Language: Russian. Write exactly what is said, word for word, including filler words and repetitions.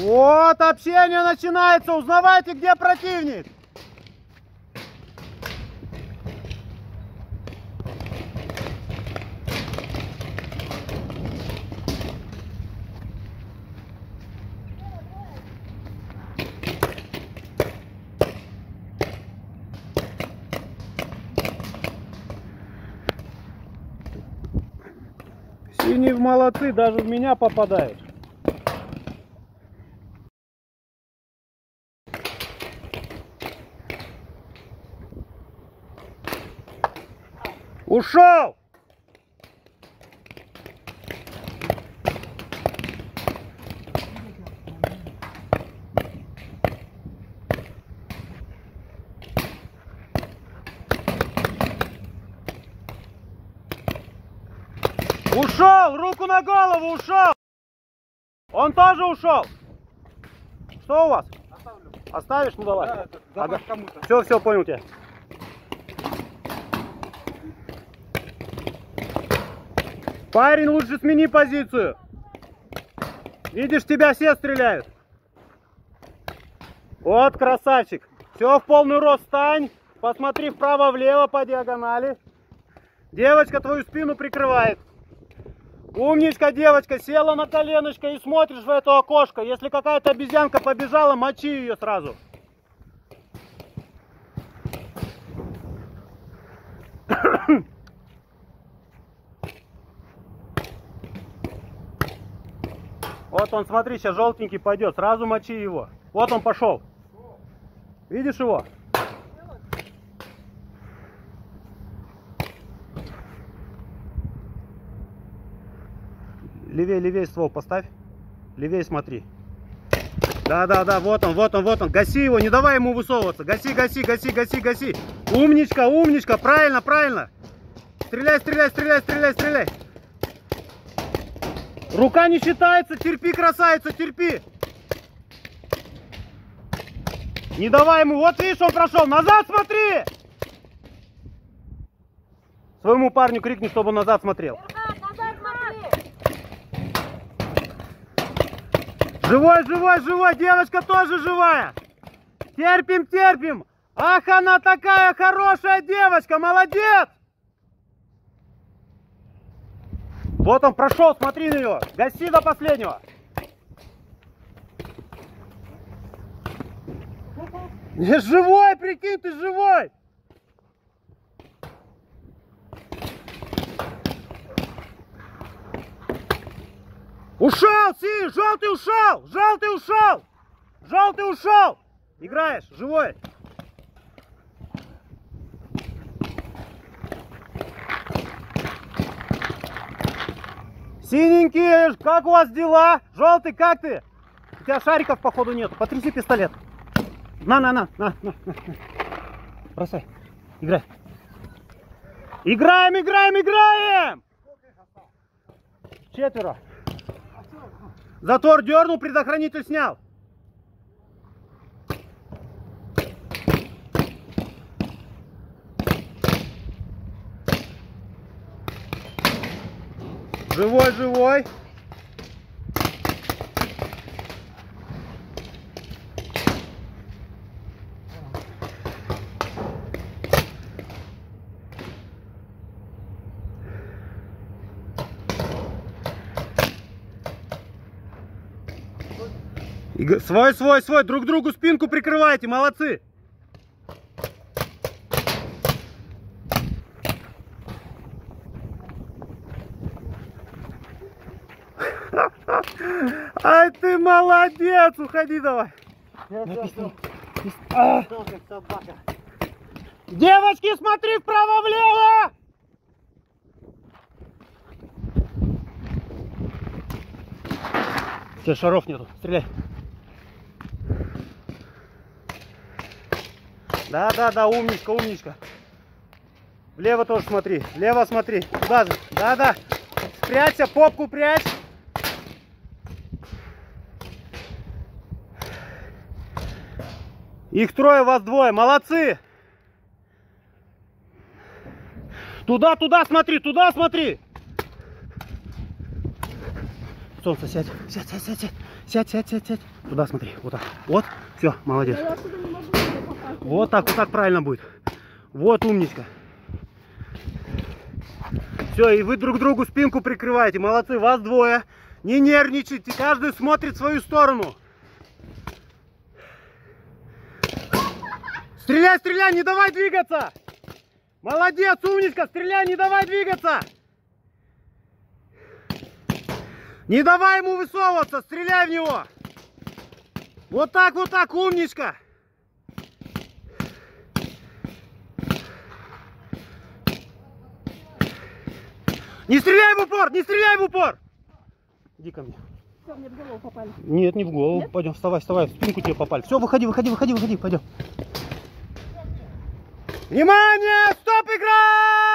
Вот общение начинается. Узнавайте, где противник. Синие молодцы, даже в меня попадают. Ушел! Ушел! Руку на голову, ушел! Он тоже ушел! Что у вас? Оставлю. Оставишь? Ну давай. Да, ага. Все, все, понял тебя. Парень, лучше смени позицию. Видишь, тебя все стреляют. Вот, красавчик. Все, в полный рост встань. Посмотри вправо-влево по диагонали. Девочка твою спину прикрывает. Умничка, девочка. Села на коленочко и смотришь в это окошко. Если какая-то обезьянка побежала, мочи ее сразу. Вот он, смотри, сейчас желтенький пойдет, сразу мочи его. Вот он пошел. Видишь его? Левее, левее ствол поставь. Левее смотри. Да, да, да, вот он, вот он, вот он. Гаси его, не давай ему высовываться. Гаси, гаси, гаси, гаси, гаси. Умничка, умничка, правильно, правильно. Стреляй, стреляй, стреляй, стреляй, стреляй. Рука не считается, терпи, красавица, терпи. Не давай ему, вот видишь, он прошел. Назад смотри. Своему парню крикни, чтобы он назад смотрел. Живой, живой, живой, девочка тоже живая. Терпим, терпим. Ах, она такая хорошая девочка, молодец. Вот он прошел, смотри на него. Гаси до последнего. Живой, прикинь, ты живой. Ушел, Си, желтый ушел, желтый ушел, желтый ушел. Играешь, живой. Синенький, как у вас дела? Желтый, как ты? У тебя шариков, походу, нет. Потряси пистолет. На, на, на, на, на, на. Бросай. Играй. Играем, играем, играем! Четверо. Затвор дернул, предохранитель снял. Живой, живой. Свой, свой, свой. Друг другу спинку прикрывайте. Молодцы. Ай, ты молодец! Уходи давай! А. Девочки, смотри вправо-влево! Все, шаров нету. Стреляй. Да, да, да, умничка, умничка. Влево тоже смотри. Влево смотри. Туда же. Да, да. Спрячься, попку прячь. Их трое, вас двое. Молодцы. Туда, туда смотри, туда смотри. Солнце, сядь, сядь, сядь, сядь, сядь, сядь, сядь, сядь. Туда смотри, вот так. Вот, все, молодец. Я отсюда не могу попасть. Вот так, вот так правильно будет. Вот умничка. Все, и вы друг другу спинку прикрываете. Молодцы, вас двое. Не нервничайте, каждый смотрит в свою сторону. Стреляй, стреляй, не давай двигаться. Молодец, умничка, стреляй, не давай двигаться. Не давай ему высовываться, стреляй в него. Вот так, вот так, умничка. Не стреляй в упор, не стреляй в упор. Иди ко мне. Все, мне в голову попали. Нет, не в голову. Нет? Пойдем, вставай, вставай, в спинку тебе попали. Все, выходи, выходи, выходи, выходи, пойдем. Внимание, стоп, игра!